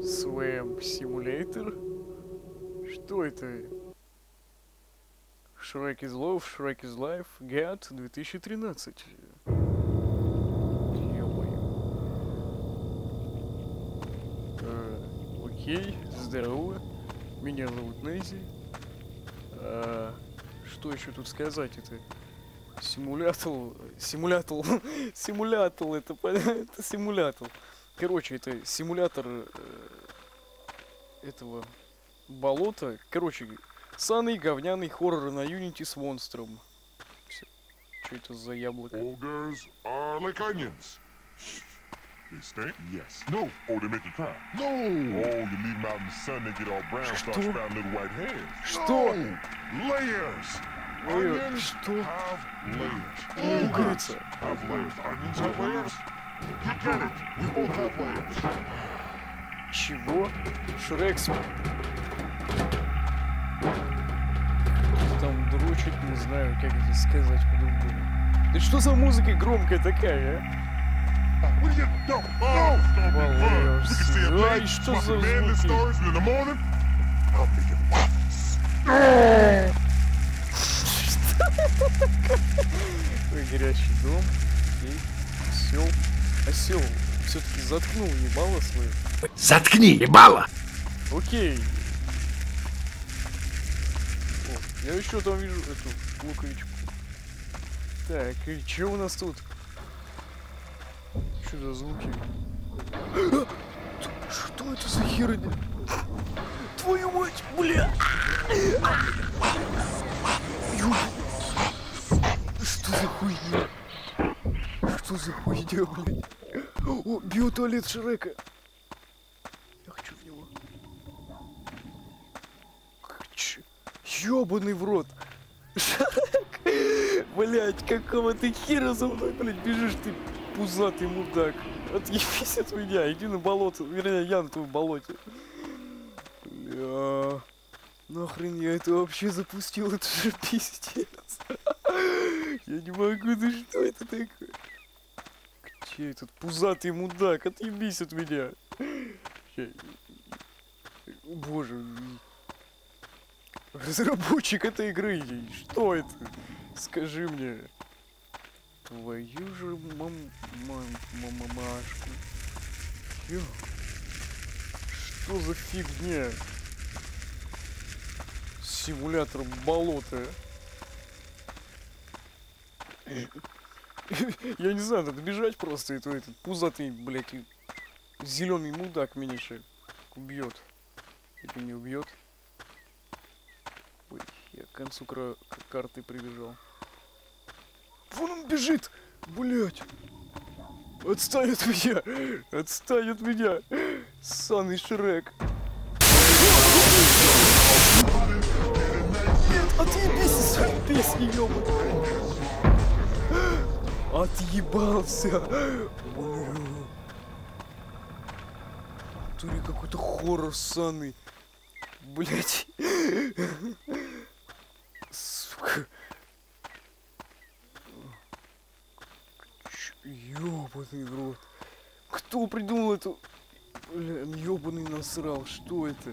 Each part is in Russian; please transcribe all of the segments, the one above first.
Swam Simulator? Что это? Shrek is Love, Shrek is Life, Get 2013. Ё-моё. Окей, здорово. Меня зовут Нейзи. Что еще тут сказать? Это симулятор, симулятор, это симулятор. Короче, это симулятор этого болота. Короче, саный говняный хоррор на Unity с монстром. Что это за яблоко? Ogres are like onions. They stink? Yes. No. Oh, they make you cry? No. Oh, you leave them out in the sun, they get all brown, start sprouting little white hairs. Что? No. Layers. Onions Что? have layers. Луковица. Have layers. Onions have layers? You get it. We both have layers. Чего? Шрекс. Там дрочит, не знаю, как это сказать по-другому. Да что за музыка громкая такая, а? What do you no, no, Layers. we can see a Ай, man что за smoking manly звуки? stars in the morning. I'll make it waffles. Ой, горячий дом. Окей. Осел. Осел. Все-таки заткнул ебало свое. Заткни, ебало! Окей. О, я еще там вижу эту луковичку. Так, и что у нас тут? Что за звуки? Что это за херня? Твою мать, бля! Что за хуйня? Что за хуйня, блядь? О, биотуалет Шрека. Я хочу в него. Ёбаный в рот. Шрек. Блядь, какого ты хера за мной, блядь, бежишь ты, пузатый мудак. Отъебись от меня, иди на болото. Вернее, я на твоем болоте. Бля. Нахрен я это вообще запустил? Это же пиздец. Я не могу, да что это такое? Где этот пузатый мудак? Отъебись от меня. Боже. Разработчик этой игры. Что это? Скажи мне. Твою же мамашку. Ё. Что за фигня? Симулятор болота. Я не знаю, надо бежать просто, и то этот пузатый, блядь, зеленый мудак меня еще убьет. Или не убьет. Ой, я к концу карты прибежал. Вон он бежит! Блядь! Отстань от меня! Отстань от меня! Саный Шрек! Нет, отъебись из своей песни, ёбаный! Отъебался! Тури какой-то хоррор санный. Блять. Сука. Ёбаный в рот. Кто придумал эту... Бля, ёбаный насрал. Что это?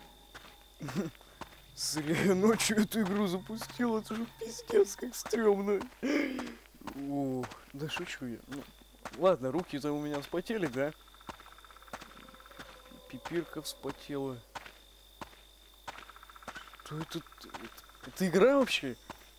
Зря я ночью эту игру запустил. Это же пиздец, как стрёмно. О, да шучу я. Ну, ладно, руки-то у меня вспотели, да? Пипирка вспотела. Что это? Это игра вообще?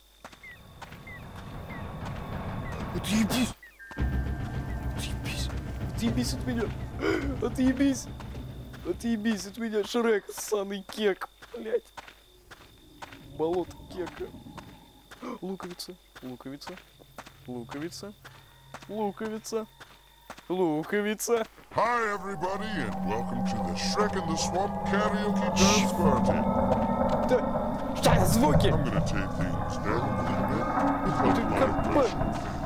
Отъебись! Отъебись! Отъебись от меня! Отъебись! Отъебись от меня, Шрек, ссаный кек! Блять! Болото кека. Луковица, луковица, луковица, луковица, луковица. Hi, everybody, and welcome to the Shrek in the Swamp karaoke dance party. Да, что звуки? I'm gonna take things down a little bit. Это Without my как brushing.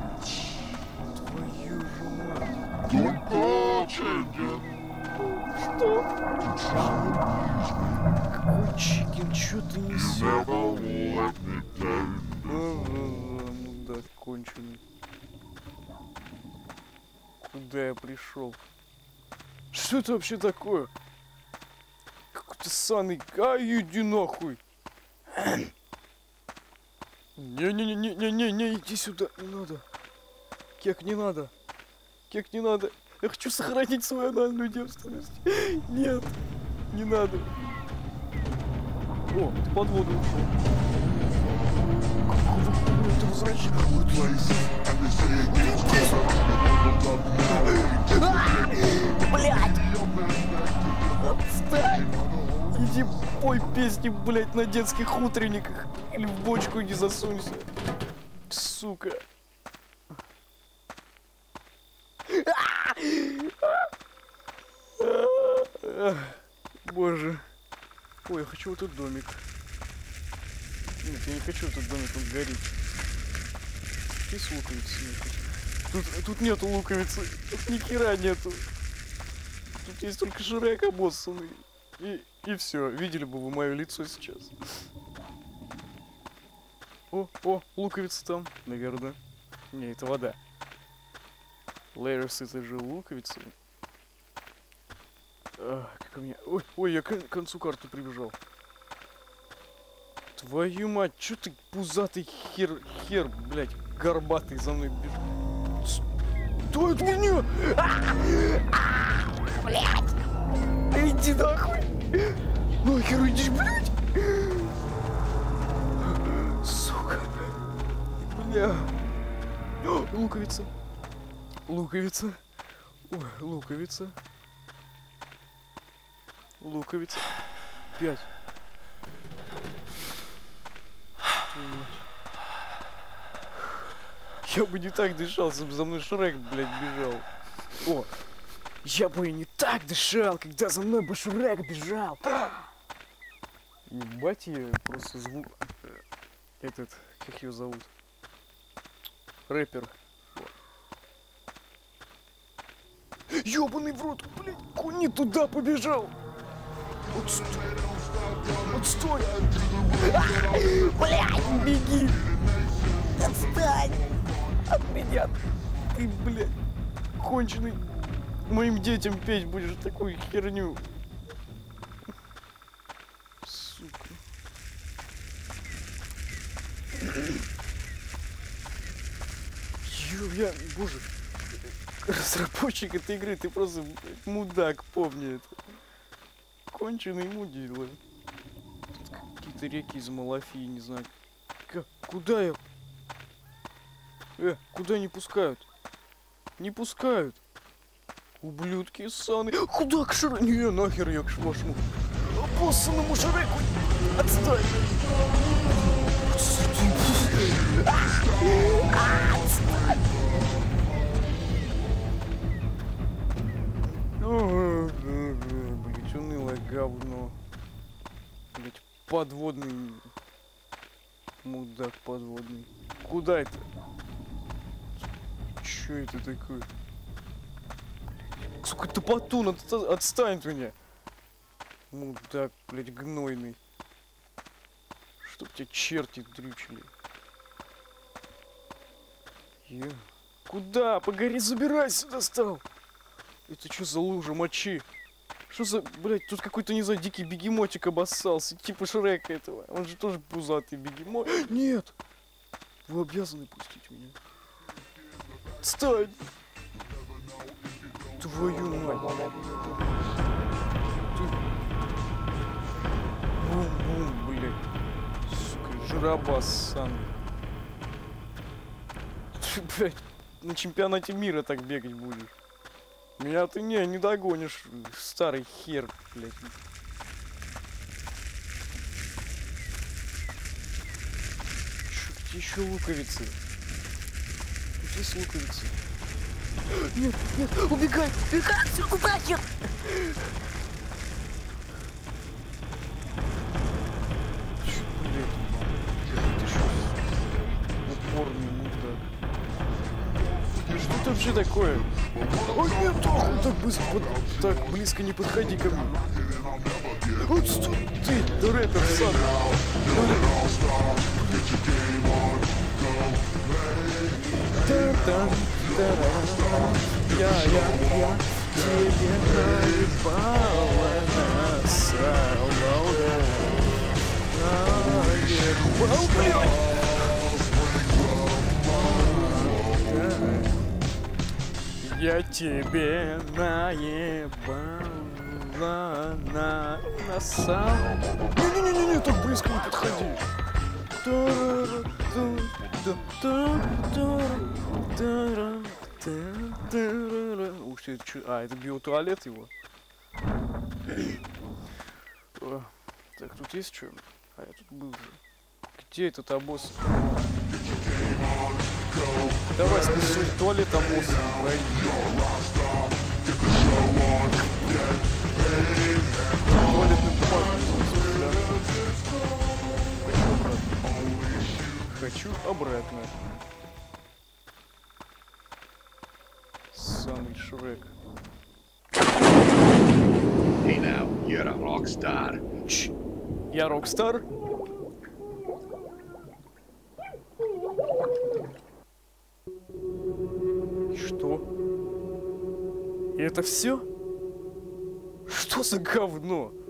Твою же мать. Don't touch engine. Что? Какой чикен, чё ты несешь? Never let me down. Мудак конченый. Куда я пришел? Что это вообще такое? ты ссаный, иди нахуй. Не, иди сюда, не надо. Кек, не надо. Кек, не надо. Я хочу сохранить свою анальную девственность. Нет, не надо. О, ты под воду ушел. Какого ты возвращаешься? Блядь! Отстань! Иди пой песни, блядь, на детских утренниках. Или в бочку не засунься. Сука. Боже. Ой, я хочу вот этот домик. Нет, я не хочу этот домик, он горит. Есть луковицы? Тут нету луковицы. Тут ни хера нету. Тут есть только Шрек обоссанный. И все. Видели бы вы мое лицо сейчас. О, луковица там, наверное. Не, это вода. Лейерс, это же луковица. Как у меня... Ой, я к концу карты прибежал. Твою мать, чё ты пузатый хер, блядь, горбатый за мной бежит. Стой от меня! Блядь! Иди нахуй! Нахер иди, блядь! Сука! Бля! Луковица! Луковица! Ой, луковица! Луковица! 5! Я бы не так дышал, если бы за мной Шрек, блядь, бежал. О! Я бы и не так дышал, когда за мной бы Шрек бежал. Ебать, я просто звук... Этот, как ее зовут? Рэпер. Ёбаный в рот, блядь, он не туда побежал. Вот стой. Вот стой. Блядь, беги. Отстань от меня. Ты, блядь, конченый. Моим детям петь будешь такую херню. Сука. Боже. Разработчик этой игры, ты просто, блядь, мудак, помни это. Конченый мудила. Какие-то реки из Малафии, не знаю. Куда я? Куда не пускают? Не пускают. Ублюдки ссаные. Куда к Шреку? Не, нахер я к вашему обоссанному Шреку. Отстань. Отстань. Блять, унылое говно. Блять, подводный. Мудак подводный. Куда это? Чё это такое? Сука, топотун, отстань от меня. Мудак, блядь, гнойный. Чтоб тебя черти дрючили. Куда? Погори, забирайся, достал. Это что за лужа мочи? Что за, блядь, тут какой-то, не знаю, дикий бегемотик обоссался. Типа Шрека этого. Он же тоже пузатый бегемот. Нет! Вы обязаны пустить меня. Отстань! Твою мать! Бум-бум, блядь. Сука, жиробас сан. Ты, блядь, на чемпионате мира так бегать будешь. Меня ты не догонишь, старый хер, блядь. Где еще луковицы? Тут есть луковицы. Нет, убегай! Убегай! Все, нахер! Чё, блядь? Ты что? Упорный мудак. Что это вообще такое? Ой, нет, так быстро, так близко не подходи ко мне. Вот стой, ты, да рэпер, сан. Я тебе наебала насрал. Я тебе наебала на самом... Не-не-не-не, так близко не подходи. Ух ты, а, это биотуалет его. Так, тут есть что? А я тут был же. Где этот обоз? Давай спустим туалет обоз. Туалетный бумаг. Хочу обратно. Самый Шрек. Hey now, you're a rock star. Я Рокстар? Что? И это все? Что за говно?